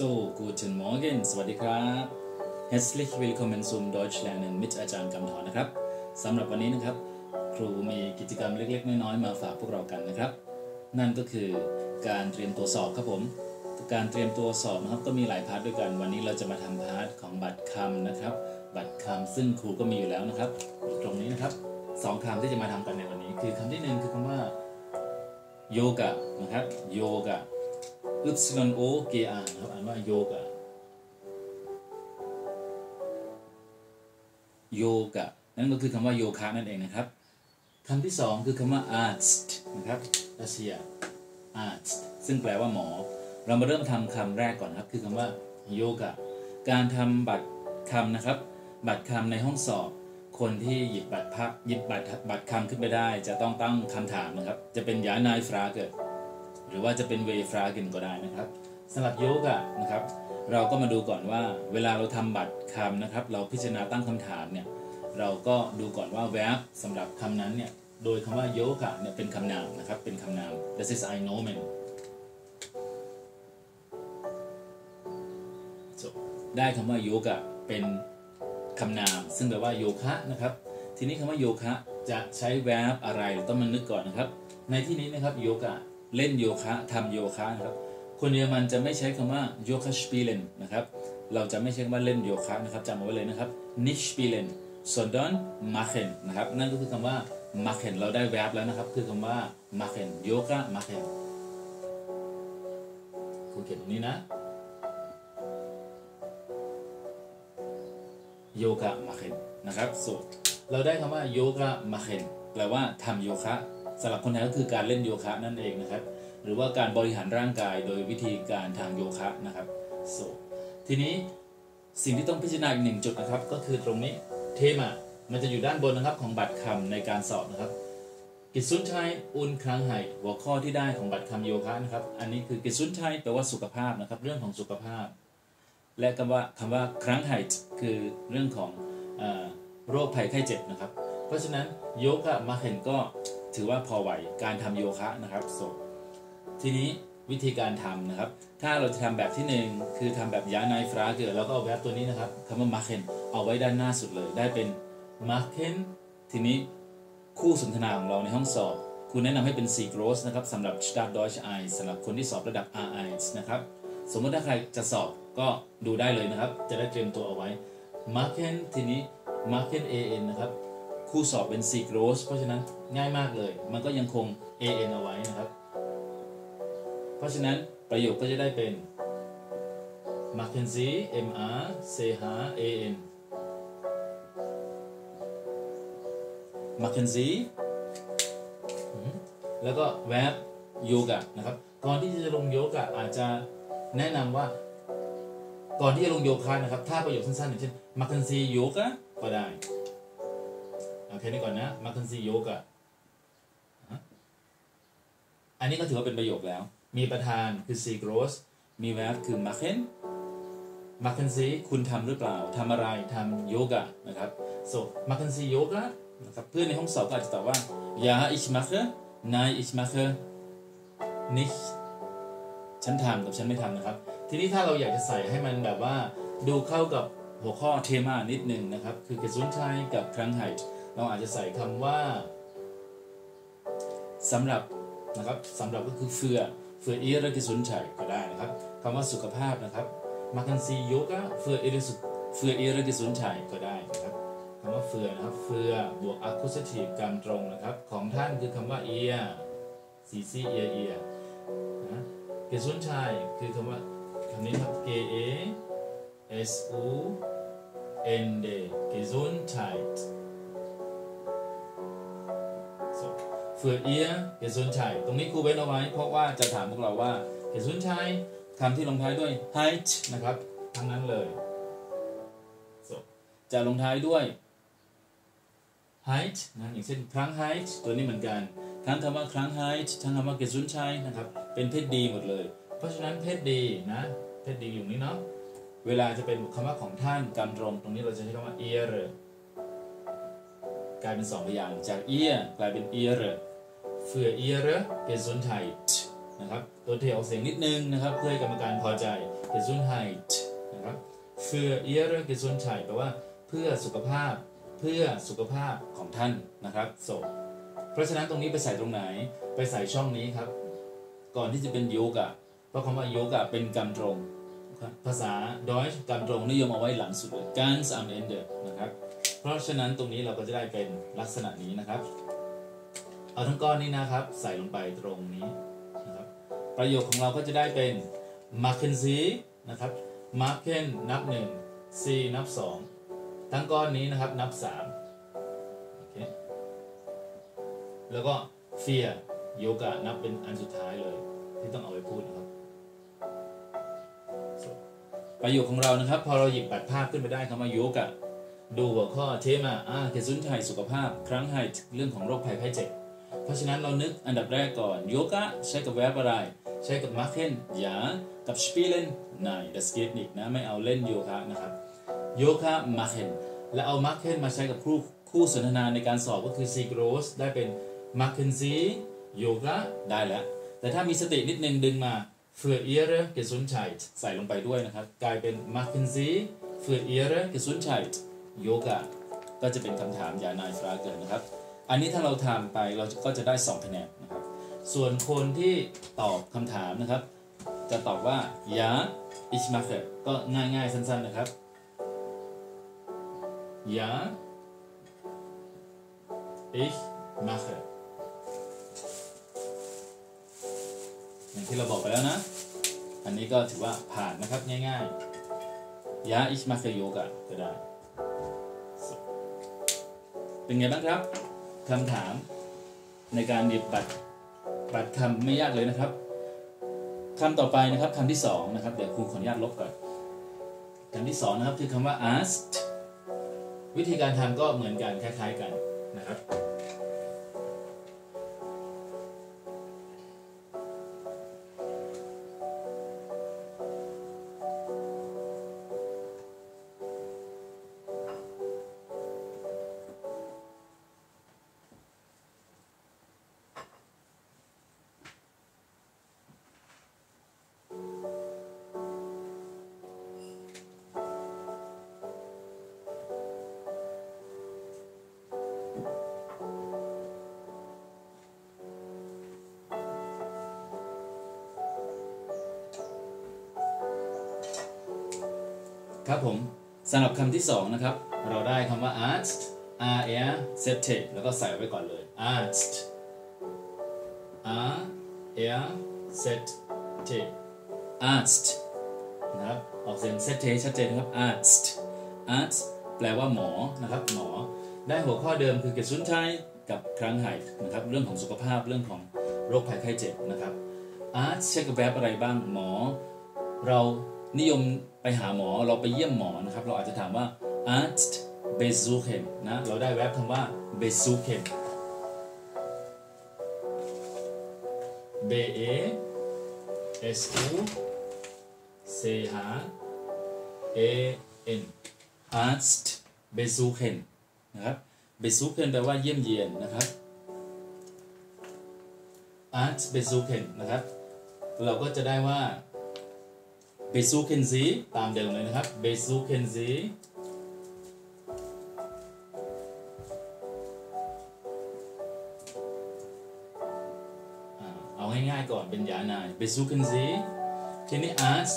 So, guten Morgen สวัสดีครับ Herzlich willkommen zum Deutsch lernen mit อาจารย์กำธรนะครับสำหรับวันนี้นะครับครูมีกิจกรรมเล็กๆน้อยๆมาฝากพวกเรากันนะครับนั่นก็คือการเตรียมตัวสอบครับผมการเตรียมตัวสอบนะครับก็มีหลายพาร์ทด้วยกันวันนี้เราจะมาทำพาร์ทของบัตรคำนะครับบัตรคำซึ่งครูก็มีอยู่แล้วนะครับตรงนี้นะครับ2 คำที่จะมาทำกันในวันนี้คือคำที่1คือคำว่าโยกะนะครับโยกะYOGA นะครับอ่านว่าโยกะโยกะนั่นก็คือคำว่าโยคะนั่นเองนะครับคำที่2คือคำว่า arzt นะครับรัสเซีย arzt ซึ่งแปลว่าหมอเรามาเริ่มทำคำแรกก่อนครับคือคำว่าโยกะการทำบัตรคำนะครับบัตรคำในห้องสอบคนที่หยิบบัตรคำขึ้นไปได้จะต้องตั้งคำถามนะครับจะเป็นยานายฟราเกหรือว่าจะเป็นเวฟราเกนก็ได้นะครับสำหรับโยกะนะครับเราก็มาดูก่อนว่าเวลาเราทำบัตรคำนะครับเราพิจารณาตั้งคำถามเนี่ยเราก็ดูก่อนว่า verb สำหรับคำนั้นเนี่ยโดยคำว่าโยกะเนี่ยเป็นคำนามนะครับเป็นคำนาม this is I know man ได้คำว่าโยกะเป็นคำนามซึ่งแปลว่าโยคะนะครับทีนี้คำว่าโยคะจะใช้ verb อะไรเราต้องมานึกก่อนนะครับในที่นี้นะครับโยกะเล่นโยคะทำโยคะนะครับคนเยอรมันจะไม่ใช้คำว่าโยคะสปิเลนนะครับเราจะไม่ใช้คำว่าเล่นโยคะนะครับจำเอาไว้เลยนะครับ nicht spielen sondern machen นะครับนั่นก็คือคำว่า machen เราได้ verb แล้วนะครับคือคำว่า machen โยคะ machen ครูเขียนตรงนี้นะโยคะ machen นะครับส่วนเราได้คำว่าโยคะ machen แปลว่าทำโยคะสำหรับคนไทยก็คือการเล่นโยคะนั่นเองนะครับหรือว่าการบริหารร่างกายโดยวิธีการทางโยคะนะครับทีนี้สิ่งที่ต้องพิจารณาอีก1 จุดนะครับก็คือตรงนี้เทมามันจะอยู่ด้านบนนะครับของบัตรคำในการสอบนะครับ Gesundheit und Krankheit หัวข้อที่ได้ของบัตรคำโยคะนะครับอันนี้คือ Gesundheit แปลว่าสุขภาพนะครับเรื่องของสุขภาพและคำว่า Krankheit คือเรื่องของโรคภัยไข้เจ็บนะครับเพราะฉะนั้นโยคะมาเห็นก็ถือว่าพอไหวการทำโยคะนะครับทีนี้วิธีการทำนะครับถ้าเราจะทำแบบที่1คือทำแบบยานายฟราเกอร์เราก็เอาแบบตัวนี้นะครับคำว่ามาเคนเอาไว้ด้านหน้าสุดเลยได้เป็นมาเคนทีนี้คู่สนทนาของเราในห้องสอบคุณแนะนำให้เป็น4 gross นะครับสำหรับ Start Deutsch 1สำหรับคนที่สอบระดับ R1 นะครับสมมติถ้าใครจะสอบก็ดูได้เลยนะครับจะได้เตรียมตัวเอาไว้มาเคนทีนี้มาเคน AN นะครับคู่สอบเป็น4 gross เพราะฉะนั้นง่ายมากเลยมันก็ยังคง AN เอาไว้นะครับเพราะฉะนั้นประโยคก็จะได้เป็น Machen Sie MACHEN Machen Sie แล้วก็ verb โยกะนะครับก่อนที่จะลงโยกะอาจจะแนะนำว่าก่อนที่จะลงโยคะนะครับถ้าประโยคสั้นๆอย่างเช่น Machen Sie Yoga ก็ได้โอเคนี่ก่อนนะ Machen Sie Yoga อันนี้ก็ถือว่าเป็นประโยคแล้วมีประธานคือ C gross มี verb คือ machen Sie คุณทำหรือเปล่าทำอะไรทำโยกะนะครับ so machen Sie Yoga นะครับเพื่อนในห้องสอบก็อาจจะตอบว่า ja ich mache nein ich mache nicht ฉันทำกับฉันไม่ทำนะครับทีนี้ถ้าเราอยากจะใส่ให้มันแบบว่าดูเข้ากับหัวข้อเทมานิดนึงนะครับคือ Gesundheit กับ Krankheit เราอาจจะใส่คำว่าสำหรับนะครับสำหรับก็คือfür ihre Gesundheit ก็ได้นะครับคำว่าสุขภาพนะครับ machen Sie Yoga für ihre Gesundheit ก็ได้นะครับคำว่าfürนะครับfürบวก accusative กรรมตรงนะครับของท่านคือคำว่า ihr sie ihr นะ Gesundheit คือคำว่าคำนี้ครับ GESUND Gesundheit für ihr Gesundheit ตรงนี้ครูเว้นเอาไว้เพราะว่าจะถามพวกเราว่า Gesundheit คำที่ลงท้ายด้วย heit นะครับทั้งนั้นเลยจะลงท้ายด้วย heit นะอย่างเช่น Krankheit ตัวนี้เหมือนกันทั้งคำว่า Krankheit ทั้งคำว่า Gesundheit นะครับเป็นเพศดีหมดเลยเพราะฉะนั้นเพศดีนะเพศดีอยู่นี้เนาะเวลาจะเป็นคำว่าของท่านกรรมตรงตรงนี้เราจะใช้คำว่า ihre กลายเป็น2 พยางค์จาก ihr กลายเป็น ihre für ihre Gesundheit นะครับตัวเทออกเสียงนิดนึงนะครับเพื่อให้กรรมการพอใจ Gesundheit นะครับ für ihre Gesundheit แปลว่าเพื่อสุขภาพของท่านนะครับ so เพราะฉะนั้นตรงนี้ไปใส่ตรงไหนไปใส่ช่องนี้ครับก่อนที่จะเป็นโยกะเพราะคำว่าโยกะเป็นกรรมตรงภาษา Deutsch กรรมตรงนิยมเอาไว้หลังสุดเลย ganz am Ende นะครับเพราะฉะนั้นตรงนี้เราก็จะได้เป็นลักษณะนี้นะครับเอาทั้งก้อนนี้นะครับใส่ลงไปตรงนี้นะครับประโยคของเราก็จะได้เป็น machen Sie นะครับ machen นับ1 Sie นับ2ทั้งก้อนนี้นะครับนับ3โอเคแล้วก็ vier โยกะนับเป็นอันสุดท้ายเลยที่ต้องเอาไว้พูดนะครับประโยคของเรานะครับพอเราหยิบบัตรภาพขึ้นไปได้คำว่าโยกะดูหัวข้อเทมาGesundheit สุขภาพKrankheit เรื่องของโรคภัยไข้เจ็บเพราะฉะนั้นเรานึกอันดับแรกก่อนโยกะใช้กับ verb อะไรใช้กับ machen ja กับ spielen nein das geht nicht นะไม่เอาเล่นโยคะนะครับโยคะ machen และเอา machen มาใช้กับคู่สนทนาในการสอบก็คือ Sie groß ได้เป็น machen Sie Yoga ได้แล้วแต่ถ้ามีสตินิดนึงดึงมา für ihre Gesundheit ใส่ลงไปด้วยนะครับกลายเป็น machen Sie für ihre Gesundheit Yoga ก็จะเป็นคำถามอย่านายฟราเกินนะครับอันนี้ถ้าเราทำไปเราก็จะได้2คะแนนนะครับส่วนคนที่ตอบคำถามนะครับจะตอบว่า ja ich mache ก็ง่ายๆสั้นๆนะครับ ja ich mache อย่างที่เราบอกไปแล้วนะอันนี้ก็ถือว่าผ่านนะครับง่ายๆ ja ich mache Yoga ก็ได้เป็นไงบ้างครับคำถามในการหยิบบัตรคำไม่ยากเลยนะครับคำต่อไปนะครับคำที่2นะครับเดี๋ยวครูขออนุญาตลบก่อนคำที่2นะครับคือคำว่า asked วิธีการทำก็เหมือนกันคล้ายๆกันนะครับครับผมสำหรับคำที่2นะครับเราได้คำว่า arzt r-z-t แล้วก็ใส่ไว้ก่อนเลย arzt r-z-t arzt นะครับออกเสียง z-t ชัดเจนนะครับ arzt arzt แปลว่าหมอนะครับหมอได้หัวข้อเดิมคือ Gesundheit กับ Krankheit นะครับเรื่องของสุขภาพเรื่องของโรคภัยไข้เจ็บนะครับ arzt ใช้กับ verb อะไรบ้างหมอเรานิยมไปหาหมอเราไปเยี่ยมหมอนะครับเราอาจจะถามว่า Arzt besuchen นะเราได้แวบคำว่า besuchen b e s u c h e n Arzt besuchen นะครับ besuchen แปลว่าเยี่ยมเยียนนะครับ Arzt besuchen นะครับเราก็จะได้ว่าbesuchen Sie ตามเดิมเลยนะครับ besuchen Sie เอาง่ายๆก่อนเป็นยานาย besuchen Sie ทีนี้ Arzt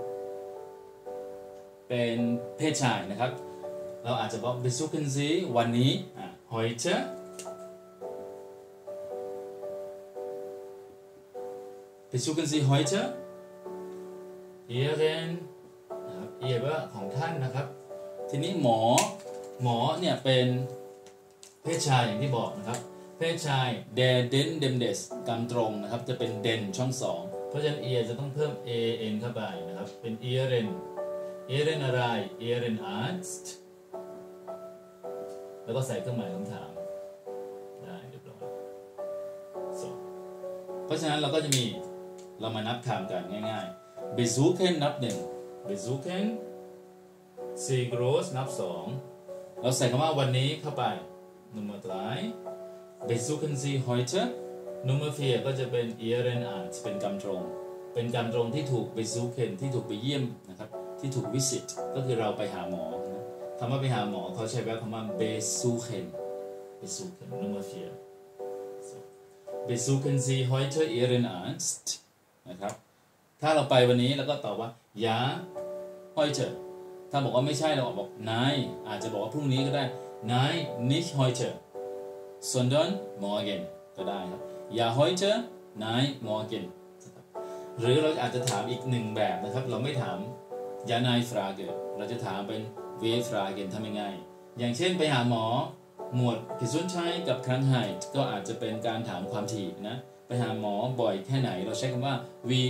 เป็นเพศชายนะครับเราอาจจะบอก besuchen Sie วันนี้ heute besuchen Sie heute Ihren นะครับ Ihre ของท่านนะครับทีนี้หมอเนี่ยเป็นเพศชายอย่างที่บอกนะครับเพศชาย der den dem des กำตรงนะครับจะเป็น den ช่อง2เพราะฉะนั้น ear จะต้องเพิ่ม an เข้าไปนะครับเป็น Ihren อะไร Ihren Arzt แล้วก็ใส่เครื่องหมายคำถามได้เรียบร้อยเพราะฉะนั้นเราก็จะมีเรามานับคำกันง่ายๆbesuchen นับ1 besuchen Sie groß นับ2เราใส่คำว่าวันนี้เข้าไป Nummer 3 besuchen Sie heute Nummer 4ก็จะเป็น Ihren Arzt เป็นกำตรงเป็นการตรงที่ถูกไปซูเคนที่ถูกไปเยี่ยมนะครับที่ถูกวิสิตก็คือเราไปหาหมอนะคำว่าไปหาหมอเขาใช้แบบคำว่าเบซูเคนNummer 4 Besuchen Sie heute Ihren Arzt นะครับถ้าเราไปวันนี้แล้วก็ตอบว่า ja heute ถ้าบอกว่าไม่ใช่เราบอก nein อาจจะบอกว่าพรุ่งนี้ก็ได้ nein nicht heute sondern morgen ก็ได้ครับ ja heute nein morgen หรือเราอาจจะถามอีกหนึ่งแบบนะครับเราไม่ถาม ja nein Frage เราจะถามเป็น wie Fragen ทำยังไงอย่างเช่นไปหาหมอหมวด Gesundheit กับ Krankheit ก็อาจจะเป็นการถามความถี่นะไปหาหมอบ่อยแค่ไหนเราใช้คำว่า wie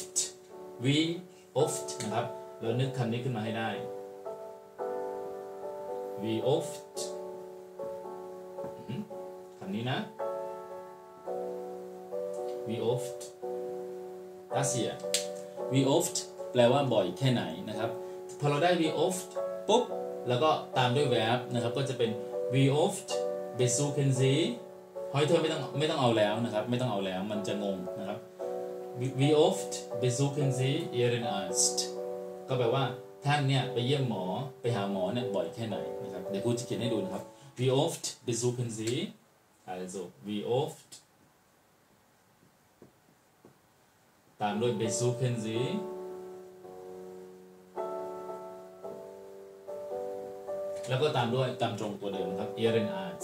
oft นะครับเรานึกคำนี้ขึ้นมาให้ได้ wie oft คำนี้นะ wie oft das hier wie oft แปลว่าบ่อยแค่ไหนนะครับพอเราได้ wie oft ปุ๊บแล้วก็ตามด้วย verb นะครับก็จะเป็นWie oft besuchen Sie heute ไม่ต้องเอาแล้วนะครับไม่ต้องเอาแล้วมันจะงงนะครับ Wie oft besuchen Sie Ihren Arzt ก็แปลว่าท่านเนี่ยไปเยี่ยมหมอไปหาหมอเนี่ยบ่อยแค่ไหนนะครับเดี๋ยวครูจะเขียนให้ดูนะครับ Wie oft besuchen Sie also wie oft ตามด้วย besuchen Sieแล้วก็ตามด้วยตามตรงตัวเดิมครับ Ihren Arzt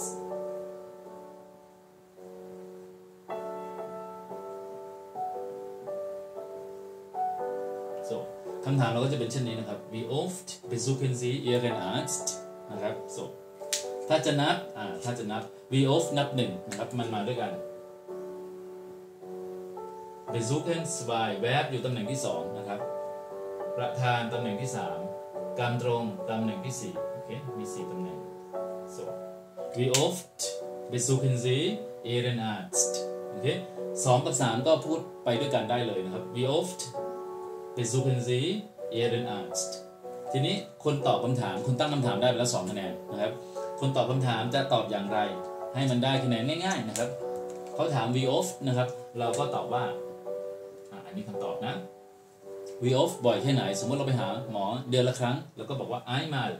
so คำถามเราก็จะเป็นเช่นนี้นะครับ Wie oft besuchen Sie Ihren Arzt นะครับ so ถ้าจะนับWie oft นับหนึ่งนะครับมันมาด้วยกัน besuchen 2 verb อยู่ตำแหน่งที่2นะครับประธานตำแหน่งที่3การตรงตำแหน่งที่4มี4ตำแหน่ง so Wie oft besuchen Sie Ihren Arzt โอเค2กับ3ก็พูดไปด้วยกันได้เลยนะครับ Wie oft besuchen Sie Ihren Arzt ทีนี้คนตอบคำถามคุณตั้งคำถามได้ไปแล้ว2คะแนนนะครับคนตอบคำถามจะตอบอย่างไรให้มันได้คะแนนง่ายๆนะครับเขาถาม Wie oft นะครับเราก็ตอบว่าอันนี้คำตอบนะ Wie oft บ่อยแค่ไหนสมมติเราไปหาหมอเดือนละครั้งแล้วก็บอกว่า einmal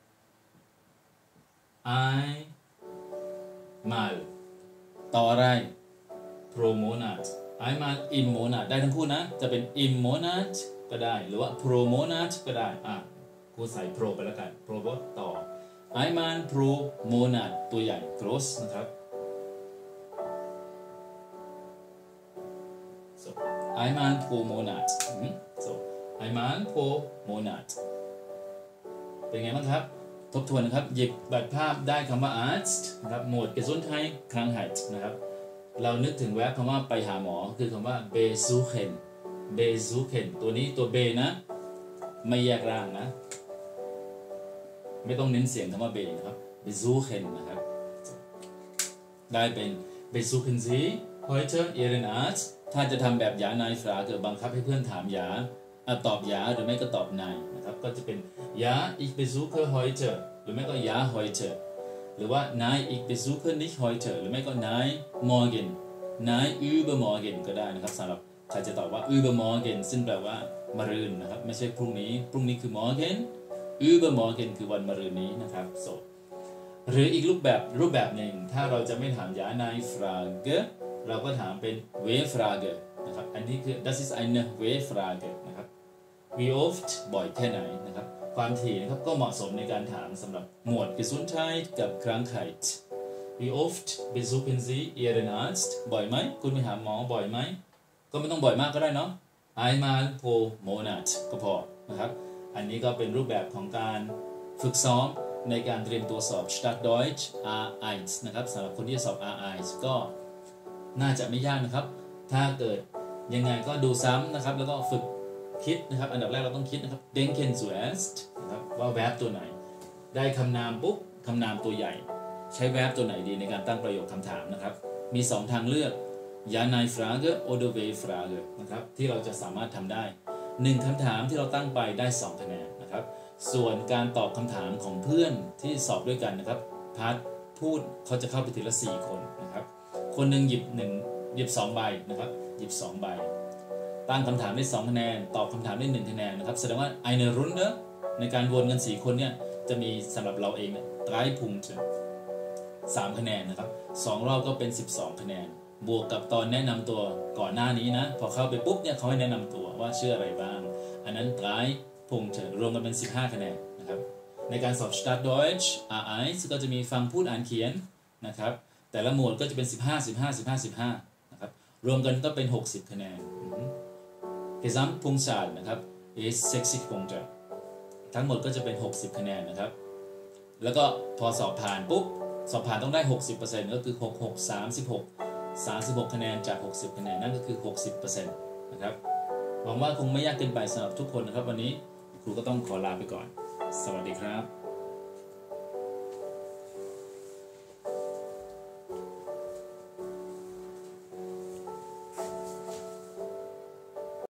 ต่ออะไร pro Monat einmal im Monat ได้ทั้งคู่นะจะเป็น im Monat ก็ได้หรือว่า pro Monat ก็ได้กูใส่ pro ไปแล้วกัน pro ต่อ einmal pro Monat ตัวใหญ่ groß นะครับ so einmal pro Monat so einmal pro Monat เป็นไงบ้างครับทบทวนนะครับหยิบบัตรภาพได้คำว่า Arzt นะครับหมวด Gesundheit Krankheit นะครับเรานึกถึงแวบคำว่าไปหาหมอคือคำว่า besuchen ตัวนี้ตัว b นะไม่แยกร่างนะไม่ต้องเน้นเสียงคำว่า b นะครับ besuchen นะครับได้เป็น besuchen Sie heute Ihren Arzt ถ้าจะทำแบบJa Nein Frageบังคับให้เพื่อนถามJaตอบJaหรือไม่ก็ตอบ Nein นะครับก็จะเป็น Ja ich besuche heute หรือไม่ก็ Ja heute หรือว่า Nein ich besuche nicht heute หรือไม่ก็ Nein morgen Nein übermorgen ก็ได้นะครับสำหรับใครจะตอบว่า übermorgen ซึ่งแปลว่ามะรืนนะครับไม่ใช่พรุ่งนี้คือ morgen übermorgen คือวันมะรืนนี้นะครับ so หรืออีกรูปแบบหนึ่งถ้าเราจะไม่ถาม Ja Nein Frage เราก็ถามเป็น Wer Frage นะครับอันนี้คือ das ist eine Wer Frage นะครับ Wie oft บ่อยแค่ไหนนะครับความถี่นะครับก็เหมาะสมในการถามสำหรับหมวด Gesundheit กับ Krankheit Wie oft besuchen Sie Ihren Arzt บ่อยไหมคุณไปหาหมอบ่อยไหมก็ไม่ต้องบ่อยมากก็ได้เนาะ einmal pro Monat ก็พอนะครับอันนี้ก็เป็นรูปแบบของการฝึกซ้อมในการเตรียมตัวสอบ Start Deutsch A1 นะครับสำหรับคนที่จะสอบ A1 ก็น่าจะไม่ยากนะครับถ้าเกิดยังไงก็ดูซ้ำนะครับแล้วก็ฝึกคิดนะครับอันดับแรกเราต้องคิดนะครับ denken zuerst นะครับว่า verb ตัวไหนได้คำนามปุ๊บคำนามตัวใหญ่ใช้ verb ตัวไหนดีในการตั้งประโยคคำถามนะครับมี2ทางเลือก Ja Nein Frage oder Wer Frage นะครับที่เราจะสามารถทำได้1คำถามที่เราตั้งไปได้2คะแนนนะครับส่วนการตอบคำถามของเพื่อนที่สอบด้วยกันนะครับพาร์ทพูดเขาจะเข้าไปทีละ4คนนะครับคนหนึ่งหยิบ2ใบนะครับหยิบ2ใบตั้งคำถามได้2คะแนนตอบคำถามได้1คะแนนนะครับแสดงว่า eine Runde ในการวนกัน4คนเนี่ยจะมีสำหรับเราเองเนี่ย3 Punkte 3คะแนนนะครับ2รอบก็เป็น12คะแนนบวกกับตอนแนะนำตัวก่อนหน้านี้นะพอเข้าไปปุ๊บเนี่ยเขาให้แนะนำตัวว่าชื่ออะไรบ้างอันนั้น3 Punkte รวมกันเป็น15คะแนนนะครับในการสอบ Start Deutsch A1 ก็จะมีฟังพูดอ่านเขียนนะครับแต่ละหมวดก็จะเป็น15นะครับรวมกันก็เป็น60คะแนนGesamtpunktzahl นะครับ ist 60 Punkte ทั้งหมดก็จะเป็น60คะแนนนะครับแล้วก็พอสอบผ่านปุ๊บสอบผ่านต้องได้ 60% ก็คือ36คะแนนจาก60คะแนนนั่นก็คือ 60% นะครับหวังว่าคงไม่ยากเกินไปสำหรับทุกคนนะครับวันนี้ครูก็ต้องขอลาไปก่อนสวัสดีครับ